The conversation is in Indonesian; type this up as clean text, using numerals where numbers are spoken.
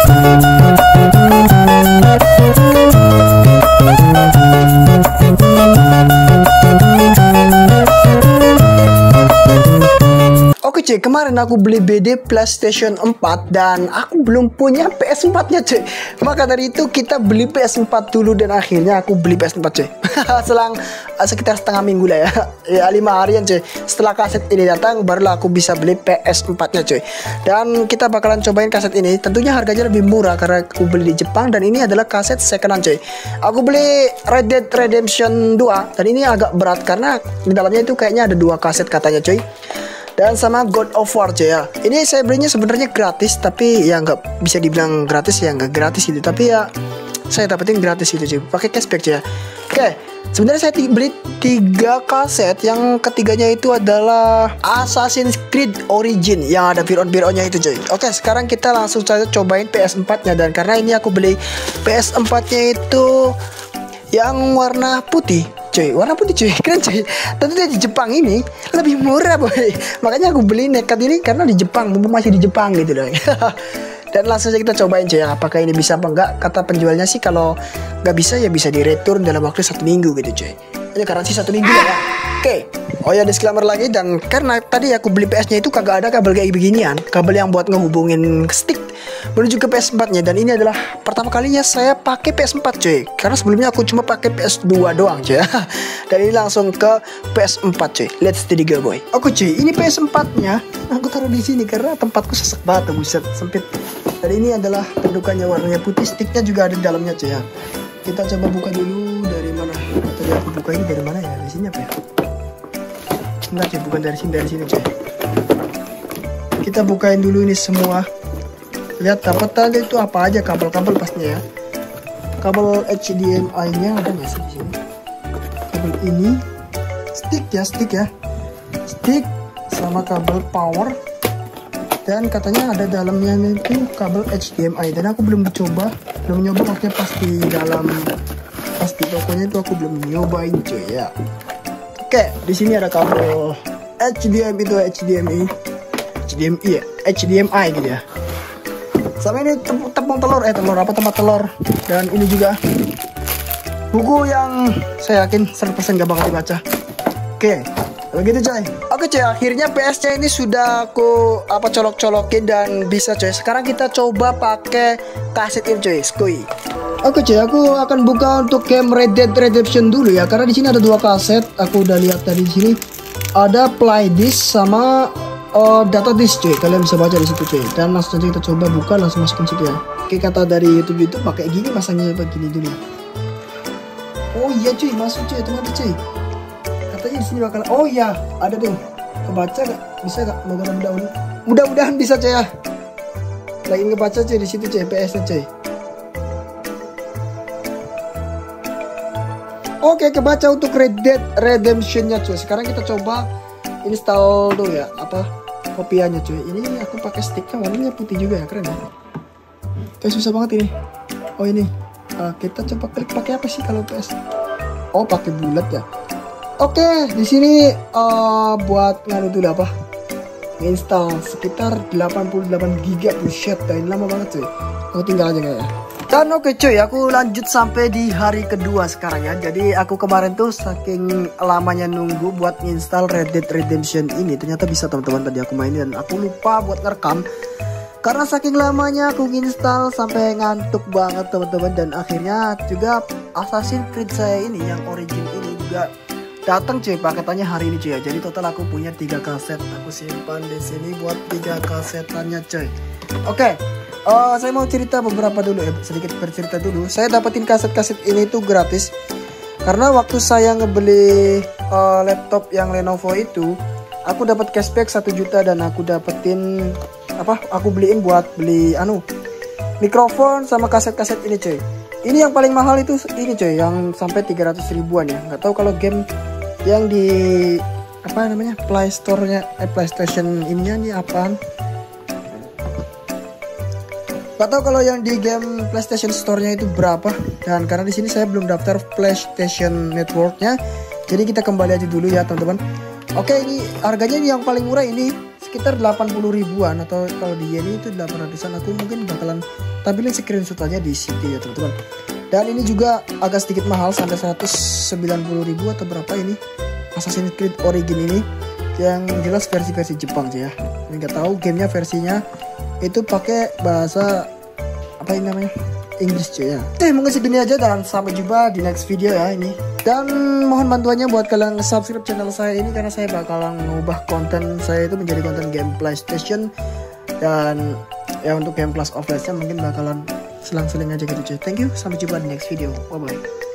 Oke cuy, kemarin aku beli BD PlayStation 4 dan aku belum punya PS4 nya cuy. Maka dari itu kita beli PS4 dulu dan akhirnya aku beli PS4 cuy. Selang sekitar setengah minggu lah ya. Ya 5 harian cuy. Setelah kaset ini datang barulah aku bisa beli PS4 nya cuy. Dan kita bakalan cobain kaset ini. Tentunya harganya lebih murah karena aku beli di Jepang dan ini adalah kaset second hand cuy. Aku beli Red Dead Redemption 2 dan ini agak berat karena di dalamnya itu kayaknya ada 2 kaset katanya cuy. Dan sama God of War cuy ya. Ini saya belinya sebenarnya gratis, tapi ya nggak bisa dibilang gratis ya, nggak gratis gitu. Tapi ya saya dapetin gratis gitu cuy, pakai cashback cuy ya. Oke, sebenarnya saya beli 3 kaset. Yang ketiganya itu adalah Assassin's Creed Origin yang ada Biron-Bironnya itu cuy. Oke, sekarang kita langsung saja cobain PS4 nya. Dan karena ini aku beli PS4 nya itu yang warna putih cuy, warna putih cuy, keren cuy. Tentunya di Jepang ini lebih murah boy. Makanya aku beli nekat ini karena di Jepang, mumpung masih di Jepang gitu loh. Dan langsung saja kita cobain cuy, apakah ini bisa apa enggak. Kata penjualnya sih kalau nggak bisa ya bisa di return dalam waktu 1 minggu gitu cuy. Ini garansi 1 minggu ya. Oke. Oh ya, disclaimer lagi, dan karena tadi aku beli PS-nya itu kagak ada kabel kayak beginian, kabel yang buat ngehubungin stick menuju ke PS4-nya. Dan ini adalah pertama kalinya saya pakai PS4 cuy, karena sebelumnya aku cuma pakai PS2 doang cuy. Dan ini langsung ke PS4 cuy. Let's go boy. Oke cuy, ini PS4-nya aku taruh di sini karena tempatku sesek banget, buset, sempit. Dan ini adalah pendudukannya warnanya putih, sticknya juga ada di dalamnya cuy ya. Kita coba buka dulu dari mana. Tadi aku buka ini dari mana ya? Di sini apa ya? Enggak cuy, bukan dari sini cuy. Kita bukain dulu ini semua. Lihat dapat tadi itu apa aja kabel-kabel pastinya ya. Kabel HDMI-nya ada nggak sih di sini? Kabel ini, stick ya, stick sama kabel power. Dan katanya ada dalamnya itu kabel HDMI. Dan aku belum nyoba pakai pas di tokonya itu aku belum nyobain cuy ya. Oke, di sini ada kabel HDMI itu HDMI ya, HDMI gitu ya. Sama ini tepung telur, tempat telur. Dan ini juga buku yang saya yakin 100% gak bakal dibaca. Oke, begitu coy. Oke coy, akhirnya PS-nya ini sudah aku colok-colokin dan bisa coy. Sekarang kita coba pakai kaset ini coy, Skui. Oke coy, aku akan buka untuk game Red Dead Redemption dulu ya, karena di sini ada 2 kaset. Aku udah lihat tadi di sini ada play disc sama data disk cuy, kalian bisa baca di situ cuy. Dan langsung saja kita coba buka, langsung masukin situ ya. Oke, kata dari YouTube itu pakai gini masangnya begini dulu. Oh iya cuy, masuk cuy, ternyata cuy. Katanya di sini bakal, oh iya ada tuh, kebaca gak? Bisa gak? Mudah-mudahan bisa cuy ya. Lagi ngebaca cuy di situ cuy, PS-nya cuy. Oke, kebaca untuk Red Dead Redemption-nya cuy. Sekarang kita coba install dulu ya, kopiannya cuy. Ini aku pakai sticknya warnanya putih juga ya, keren ya. Kayak susah banget ini. Oh ini, kita coba klik pakai apa sih kalau PS? Oh pakai bulat ya. Oke, di sini buat nganu dulu install sekitar 88 GB, buset, dan lama banget cuy. Aku tinggal aja kayaknya. Dan oke cuy, aku lanjut sampai di hari kedua sekarang ya. Jadi aku kemarin tuh saking lamanya nunggu buat install Red Dead Redemption ini, ternyata bisa teman-teman. Tadi aku mainin dan aku lupa buat ngerekam karena saking lamanya aku install sampai ngantuk banget teman-teman. Dan akhirnya juga Assassin's Creed saya ini yang Origin ini juga datang cuy, paketannya hari ini cuy ya. Jadi total aku punya 3 kaset. Aku simpan di sini buat 3 kasetannya cuy. Oke. Saya mau cerita beberapa dulu ya, sedikit bercerita dulu. Saya dapetin kaset-kaset ini tuh gratis karena waktu saya ngebeli laptop yang Lenovo itu, aku dapat cashback 1 juta dan aku dapetin aku beliin buat beli mikrofon sama kaset-kaset ini cuy. Ini yang paling mahal itu ini cuy, yang sampai 300 ribuan ya. Nggak tahu kalau game yang di Play Store-nya PlayStation ininya nih apaan. Gak tau kalau yang di game PlayStation Store-nya itu berapa. Dan karena di sini saya belum daftar PlayStation Network-nya, jadi kita kembali aja dulu ya teman-teman. Oke, ini harganya yang paling murah ini sekitar 80 ribuan, atau kalau di yen itu 800-an. Aku mungkin bakalan tampilin screenshot aja di situ ya teman-teman. Dan ini juga agak sedikit mahal, sampai 190 ribu atau berapa ini Assassin's Creed Origin ini, yang jelas versi Jepang sih ya. Ini nggak tahu gamenya versinya itu pakai bahasa apa ini namanya, Inggris cuy ya. Oke, mungkin segini aja dan sampai jumpa di next video ya ini. Dan mohon bantuannya buat kalian subscribe channel saya ini, karena saya bakalan mengubah konten saya itu menjadi konten game PlayStation. Dan ya untuk game Clash of Clans mungkin bakalan selang-seling aja gitu cuy. Thank you, sampai jumpa di next video. Bye bye.